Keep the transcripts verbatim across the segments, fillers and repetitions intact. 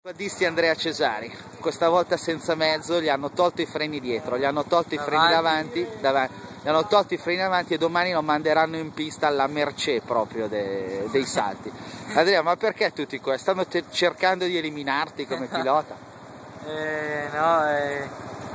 Disti Andrea Cesari, questa volta senza mezzo, gli hanno tolto i freni dietro, gli hanno tolto i freni davanti, davanti gli hanno tolto i freni davanti e domani lo manderanno in pista alla mercé proprio de, dei salti. Andrea, ma perché tutti questi? Stanno cercando di eliminarti come pilota? Eh, no, eh,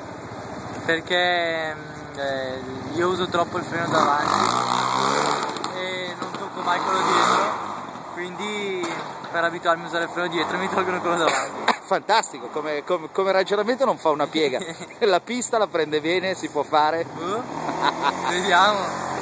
perché eh, io uso troppo il freno davanti e non tocco mai quello dietro, quindi per abituarmi a usare il freno dietro mi tolgono quello davanti. Fantastico, come, come, come ragionamento non fa una piega. La pista la prende bene, si può fare. Uh, vediamo.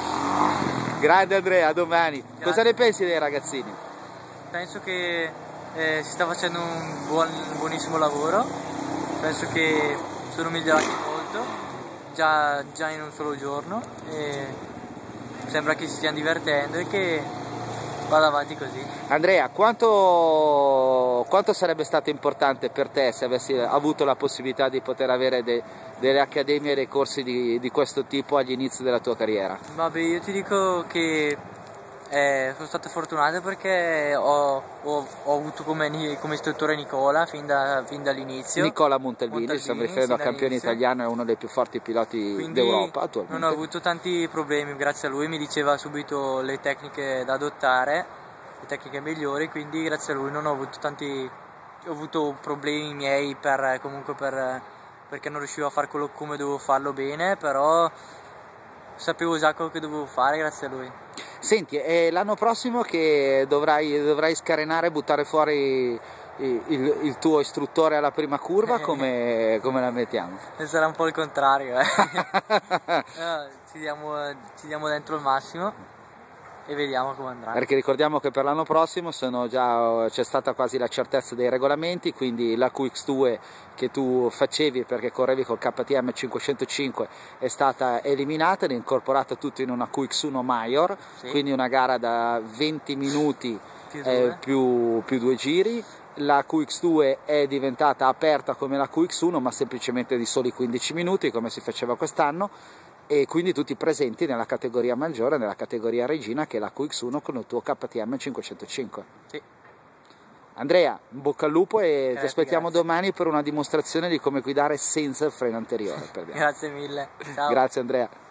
Grande Andrea, a domani. Grazie. Cosa ne pensi dei ragazzini? Penso che eh, si sta facendo un buon, buonissimo lavoro, penso che sono migliorati molto, già, già in un solo giorno, e sembra che si stiano divertendo e che vada avanti così. Andrea, quanto, quanto sarebbe stato importante per te se avessi avuto la possibilità di poter avere de, delle accademie e dei corsi di, di questo tipo agli inizi della tua carriera? Vabbè, io ti dico che eh, sono stato fortunato perché ho, ho, ho avuto come, come istruttore Nicola fin, da, fin dall'inizio. Nicola Montalbini, Montalbini, stiamo riferendo a campione italiano, è uno dei più forti piloti d'Europa attualmente. Non ho avuto tanti problemi, grazie a lui mi diceva subito le tecniche da adottare, le tecniche migliori, quindi grazie a lui non ho avuto tanti, ho avuto problemi miei per, comunque per, perché non riuscivo a fare quello come dovevo farlo bene, però sapevo già quello che dovevo fare grazie a lui. Senti, è l'anno prossimo che dovrai, dovrai scarenare, buttare fuori il, il, il tuo istruttore alla prima curva, come, come la mettiamo? E sarà un po' il contrario, eh. No, ci, diamo, ci diamo dentro il massimo e vediamo come andrà. Perché ricordiamo che per l'anno prossimo c'è stata quasi la certezza dei regolamenti, quindi la Q X due che tu facevi perché correvi col K T M cinquecentocinque è stata eliminata ed è incorporata tutto in una Q X uno Major, sì. Quindi una gara da venti minuti più due, eh, più, più due giri. La Q X due è diventata aperta come la Q X uno ma semplicemente di soli quindici minuti come si faceva quest'anno, e quindi tutti presenti nella categoria maggiore, nella categoria regina che è la Q X uno con il tuo K T M cinquecentocinque. Sì. Andrea, in bocca al lupo e eh, ti aspettiamo grazie. domani per una dimostrazione di come guidare senza il freno anteriore. Grazie mille. Ciao. Grazie Andrea.